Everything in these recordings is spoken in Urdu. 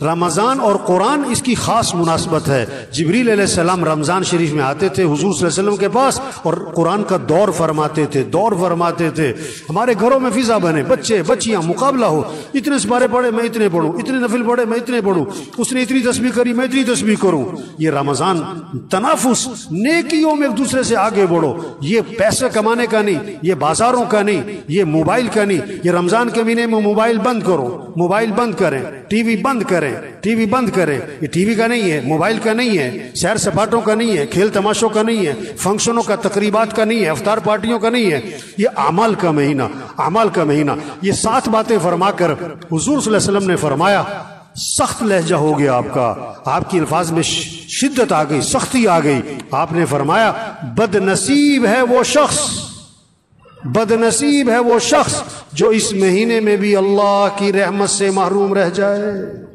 رمضان اور قرآن اس کی خاص مناسبت ہے۔ جبریل علیہ السلام رمضان شریف میں آتے تھے حضور صلی اللہ علیہ وسلم کے پاس اور قرآن کا دور فرماتے تھے۔ ہمارے گھروں میں فضا بنے، بچے بچیاں مقابلہ ہو، اتنے سپارے پڑھے میں اتنے پڑھوں، اتنے نفل پڑھے میں اتنے پڑھوں، اس نے اتنی تسبیح کری میں اتنی تسبیح کروں۔ یہ رمضان تنافس، نیکیوں میں ایک دوسرے سے آگے بڑھو۔ یہ پیسے کمانے کا نہیں، یہ بازاروں کا نہیں، یہ موبائل کا نہیں۔ یہ رمضان کے مہینے میں موبائل بند کرو، موبائل بند کریں، ٹی وی بند کریں، یہ ٹی وی کا نہیں ہے، موبائل کا نہیں ہے، سیر سپاٹوں کا نہیں ہے، کھیل تماشوں کا نہیں ہے، فنکشنوں کا، تقریبات کا نہیں ہے، افطار پارٹیوں کا نہیں ہے۔ یہ اعمال کا مہینہ۔ یہ 7 باتیں فرما کر حضور صلی اللہ علیہ وسلم نے فرمایا، سخت لہجہ ہو گیا آپ کا، آپ کی الفاظ میں شدت آ گئی، سختی آ گئی۔ آپ نے فرمایا بد نصیب ہے وہ شخص جو اس مہینے میں بھی اللہ کی رحمت سے محروم رہ جائے۔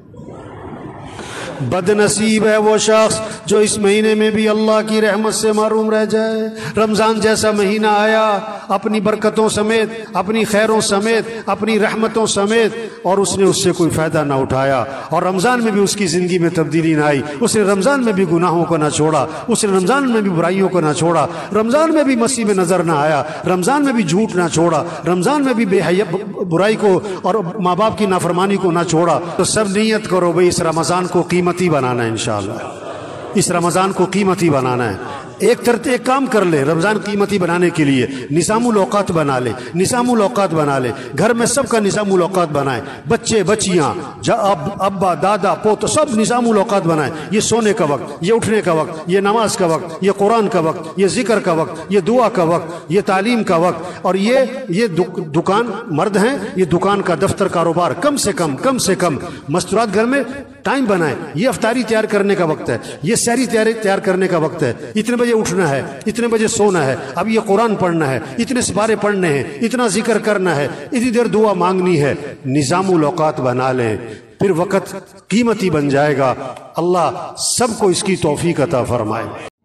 بد نصیب ہے وہ شخص جو اس مہینے میں بھی اللہ کی رحمت سے محروم رہ جائے۔ رمضان جیسا مہینہ آیا اپنی برکتوں سمیت، اپنی خیروں سمیت، اپنی رحمتوں سمیت، اور اس نے اس سے کوئی فائدہ نہ اٹھایا، اور رمضان میں بھی اس کی زندگی میں تبدیلی نہ آئی۔ اس نے رمضان میں بھی گناہوں کو نہ چھوڑا، اس نے رمضان میں بھی برائیوں کو نہ چھوڑا، رمضان میں بھی مسیح میں نظر نہ آیا، رمضان میں بھی جھوٹ نہ چھوڑا، رمضان میں بھی بے حیا برائی کو اور ماں باپ کی نافرمانی کو نہ چھوڑا۔ تو سب نیت کرو بھئی اس رمضان کو قیمتی بنانا ہے، انشاءاللہ اس رمضان کو قیمتی بنانا ہے۔ ایک کام کر لے رمضان قیمتی بنانے کے لیے، نظام الاوقات بنا لے، گھر میں سب کا نظام الاوقات بنائے، بچے بچیاں، ابا دادا پوت، سب نظام الاوقات بنائے۔ یہ سونے کا وقت، یہ اٹھنے کا وقت، یہ نماز کا وقت، یہ قرآن کا وقت، یہ ذکر کا وقت، یہ دعا کا وقت، یہ تعلیم کا وقت، اور یہ دکان مرد ہیں، یہ دکان کا دفتر کاروبار کم سے کم مستورات گھر میں ٹائم بنائے۔ یہ افطاری تیار کرنے کا وقت ہے، یہ سحری تیار کرنے کا وقت ہے، اتنے بجے اٹھنا ہے، اتنے بجے سونا ہے، اب یہ قرآن پڑھنا ہے، اتنے سپارے پڑھنے ہیں، اتنا ذکر کرنا ہے، اتنی دیر دعا مانگنی ہے۔ نظام الاوقات بنا لیں، پھر وقت قیمتی بن جائے گا۔ اللہ سب کو اس کی توفیق عطا فرمائے۔